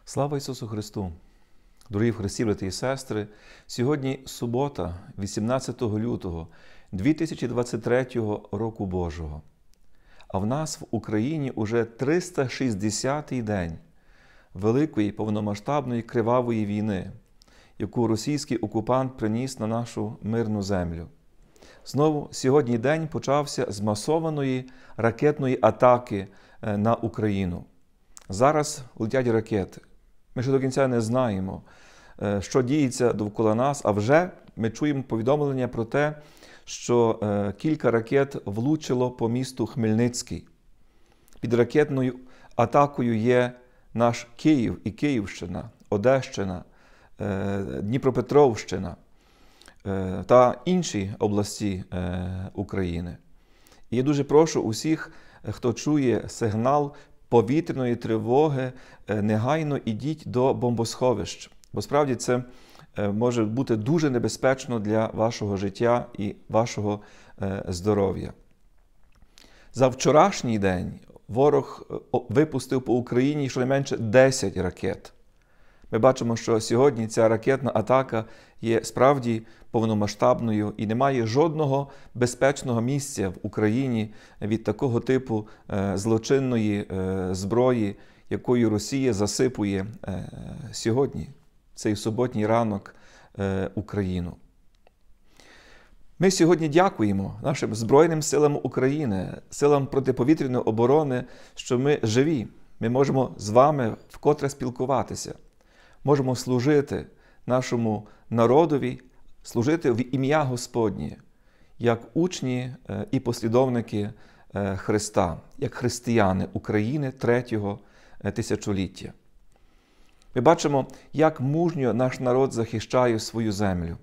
Слава Ісусу Христу! Дорогі в Христі, брати і сестри, сьогодні субота, 18 лютого 2023 року Божого. А в нас в Україні уже 360-й день великої повномасштабної кривавої війни, яку російський окупант приніс на нашу мирну землю. Знову сьогодні день почався з масованої ракетної атаки на Україну. Зараз летять ракети. Ми ще до кінця не знаємо, що діється довкола нас, а вже ми чуємо повідомлення про те, що кілька ракет влучило по місту Хмельницький. Під ракетною атакою є наш Київ і Київщина, Одещина, Дніпропетровщина та інші області України. І я дуже прошу усіх, хто чує сигнал повітряної тривоги, негайно ідіть до бомбосховищ. Бо справді це може бути дуже небезпечно для вашого життя і вашого здоров'я. За вчорашній день ворог випустив по Україні щонайменше 10 ракет. Ми бачимо, що сьогодні ця ракетна атака є справді повномасштабною і немає жодного безпечного місця в Україні від такого типу злочинної зброї, якою Росія засипує сьогодні, цей суботній ранок, Україну. Ми сьогодні дякуємо нашим Збройним силам України, силам протиповітряної оборони, що ми живі. Ми можемо з вами вкотре спілкуватися. Можемо служити нашому народові, служити в ім'я Господнє, як учні і послідовники Христа, як християни України третього тисячоліття. Ми бачимо, як мужньо наш народ захищає свою землю.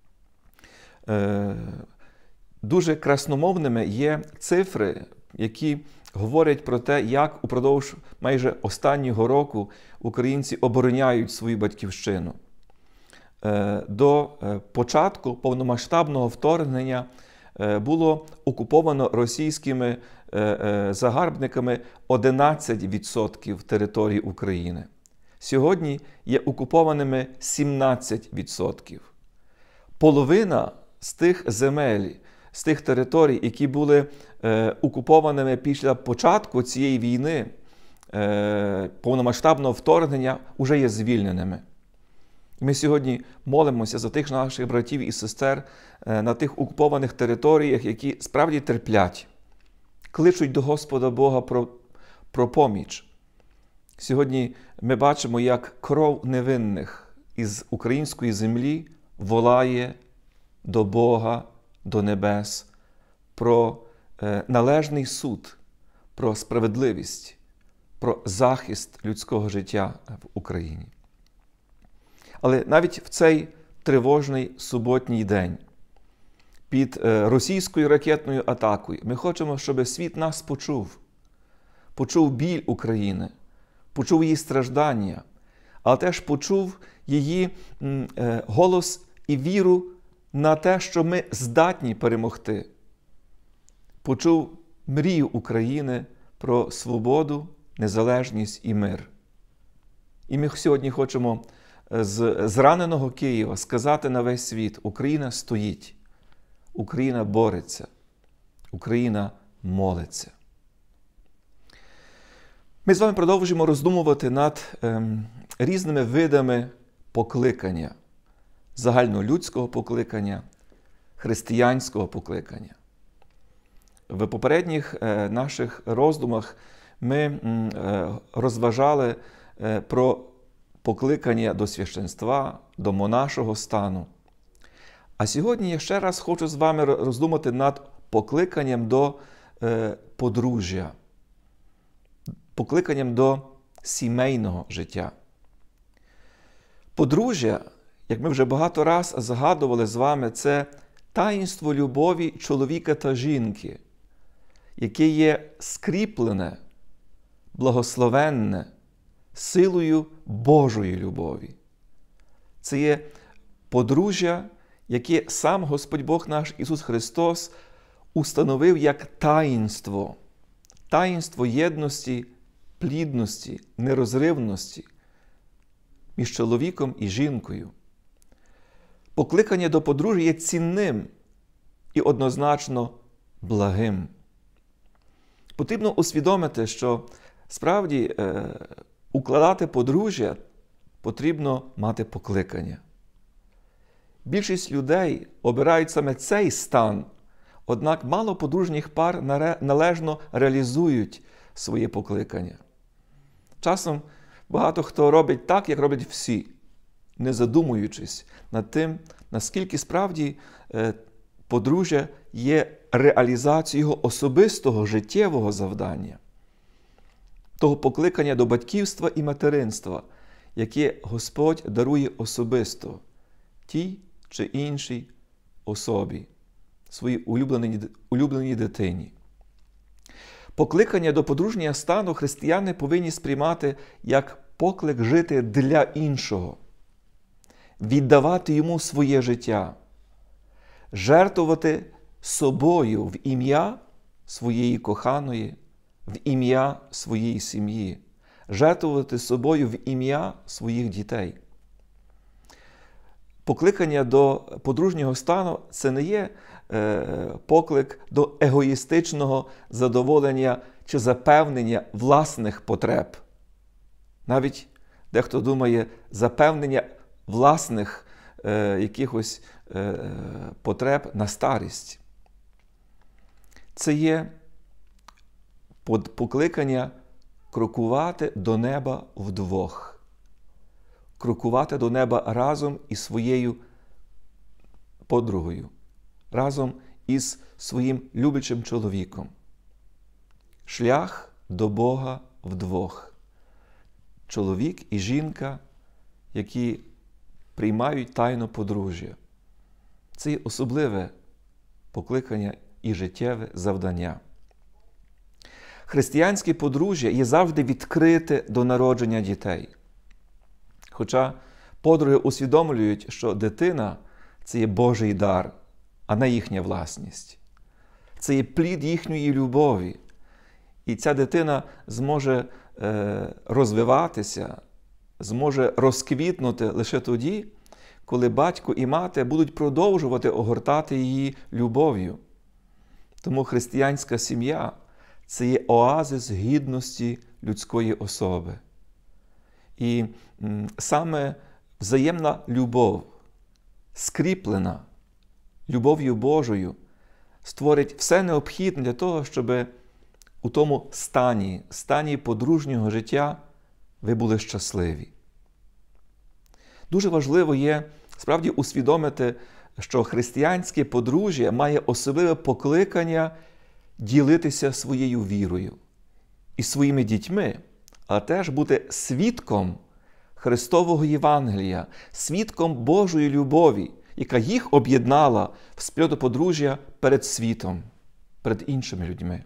Дуже красномовними є цифри, які говорять про те, як упродовж майже останнього року українці обороняють свою батьківщину. До початку повномасштабного вторгнення було окуповано російськими загарбниками 11% території України. Сьогодні є окупованими 17%. Половина з тих земель, з тих територій, які були окупованими після початку цієї війни, повномасштабного вторгнення, вже є звільненими. Ми сьогодні молимося за тих наших братів і сестер на тих окупованих територіях, які справді терплять, кличуть до Господа Бога про поміч. Сьогодні ми бачимо, як кров невинних із української землі волає до Бога, до небес, про належний суд, про справедливість, про захист людського життя в Україні. Але навіть в цей тривожний суботній день під російською ракетною атакою ми хочемо, щоб світ нас почув біль України, почув її страждання, але теж почув її голос і віру на те, що ми здатні перемогти. Почув мрію України про свободу, незалежність і мир. І ми сьогодні хочемо з зраненого Києва сказати на весь світ: Україна стоїть, Україна бореться, Україна молиться. Ми з вами продовжуємо роздумувати над різними видами покликання, загальнолюдського покликання, християнського покликання. В попередніх наших роздумах ми розважали про покликання до священства, до монашого стану. А сьогодні я ще раз хочу з вами роздумати над покликанням до подружжя, покликанням до сімейного життя. Подружжя, як ми вже багато раз згадували з вами, це таїнство любові чоловіка та жінки, яке є скріплене, благословенне силою Божої любові. Це є подружжя, яке сам Господь Бог наш Ісус Христос установив як таїнство єдності, плідності, нерозривності, між чоловіком і жінкою. Покликання до подружжя є цінним і однозначно благим. Потрібно усвідомити, що справді укладати подружжя потрібно мати покликання. Більшість людей обирають саме цей стан, однак мало подружніх пар належно реалізують своє покликання. Часом багато хто робить так, як роблять всі, не задумуючись над тим, наскільки справді подружжя є реалізацією його особистого життєвого завдання, того покликання до батьківства і материнства, яке Господь дарує особисто тій чи іншій особі, своїй улюбленій дитині. Покликання до подружнього стану християни повинні сприймати як поклик жити для іншого, віддавати йому своє життя, жертвувати собою в ім'я своєї коханої, в ім'я своєї сім'ї, жертвувати собою в ім'я своїх дітей. Покликання до подружнього стану – це не є поклик до егоїстичного задоволення чи запевнення власних потреб. Навіть дехто думає, запевнення власних якихось потреб на старість. Це є покликання крокувати до неба вдвох. Крокувати до неба разом із своєю подругою, разом із своїм люблячим чоловіком. Шлях до Бога вдвох. Чоловік і жінка, які приймають тайну подружжя. Це є особливе покликання і життєве завдання. Християнське подружжя є завжди відкрите до народження дітей. Хоча подруги усвідомлюють, що дитина – це є Божий дар, а не їхня власність. Це є плід їхньої любові. І ця дитина зможе розвиватися, зможе розквітнути лише тоді, коли батько і мати будуть продовжувати огортати її любов'ю. Тому християнська сім'я – це є оазис гідності людської особи. І саме взаємна любов, скріплена любов'ю Божою, створить все необхідне для того, щоб у тому стані подружнього життя ви були щасливі. Дуже важливо є справді усвідомити, що християнське подружжя має особливе покликання ділитися своєю вірою і своїми дітьми, а теж бути свідком Христового Євангелія, свідком Божої любові, яка їх об'єднала в спільноту подружжя перед світом, перед іншими людьми.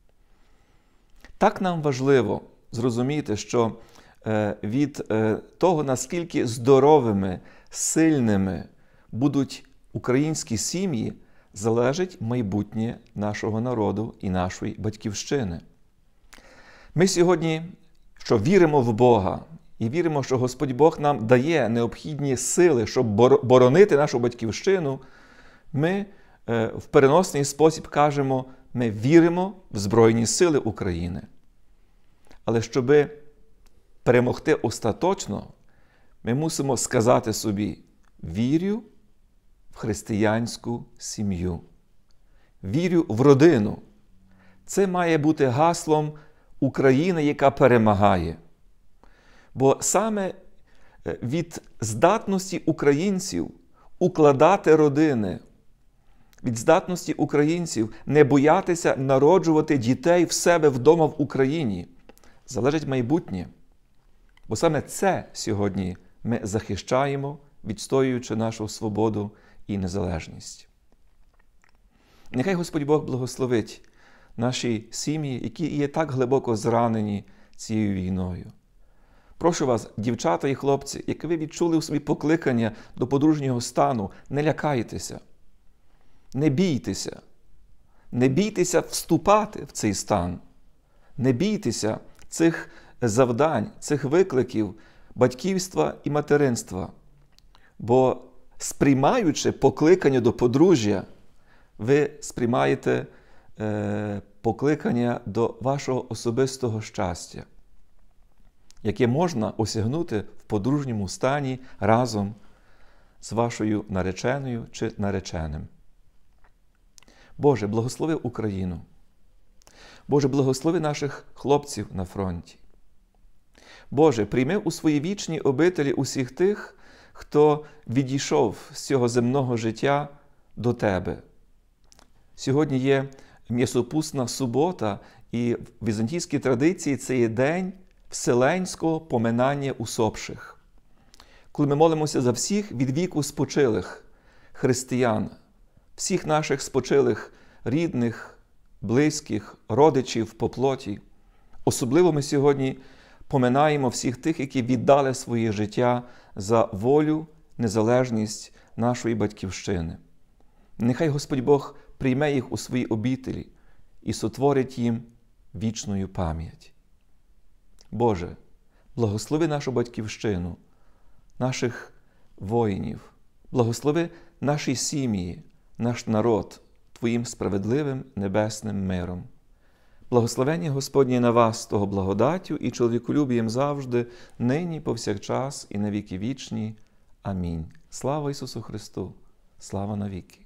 Так нам важливо зрозуміти, що від того, наскільки здоровими, сильними будуть українські сім'ї, залежить майбутнє нашого народу і нашої батьківщини. Ми сьогодні, що віримо в Бога і віримо, що Господь Бог нам дає необхідні сили, щоб боронити нашу батьківщину, ми в переносний спосіб кажемо, ми віримо в Збройні Сили України. Але щоб перемогти остаточно, ми мусимо сказати собі: вірю в християнську сім'ю, вірю в родину. Це має бути гаслом України, яка перемагає. Бо саме від здатності українців укладати родини, від здатності українців не боятися народжувати дітей в себе вдома в Україні, залежить майбутнє. Бо саме це сьогодні ми захищаємо, відстоюючи нашу свободу і незалежність. Нехай Господь Бог благословить наші сім'ї, які є так глибоко зранені цією війною. Прошу вас, дівчата і хлопці, як ви відчули у собі покликання до подружнього стану, не лякайтеся, не бійтеся. Не бійтеся вступати в цей стан. Не бійтеся цих завдань, цих викликів, батьківства і материнства. Бо сприймаючи покликання до подружжя, ви сприймаєте покликання до вашого особистого щастя, яке можна осягнути в подружньому стані разом з вашою нареченою чи нареченим. Боже, благослови Україну. Боже, благослови наших хлопців на фронті. Боже, прийми у свої вічні обителі усіх тих, хто відійшов з цього земного життя до Тебе. Сьогодні є м'ясопусна субота, і в візантійській традиції це є день вселенського поминання усопших. Коли ми молимося за всіх від віку спочилих християн, всіх наших спочилих рідних, близьких, родичів по плоті. Особливо ми сьогодні поминаємо всіх тих, які віддали своє життя за волю, незалежність нашої Батьківщини. Нехай Господь Бог прийме їх у свої обітелі і сотворить їм вічною пам'ять. Боже, благослови нашу Батьківщину, наших воїнів, благослови наші сім'ї, наш народ Твоїм справедливим небесним миром. Благословення Господнє на вас, того благодаттю і чоловіколюбієм завжди, нині, повсякчас і на віки вічні. Амінь. Слава Ісусу Христу! Слава навіки!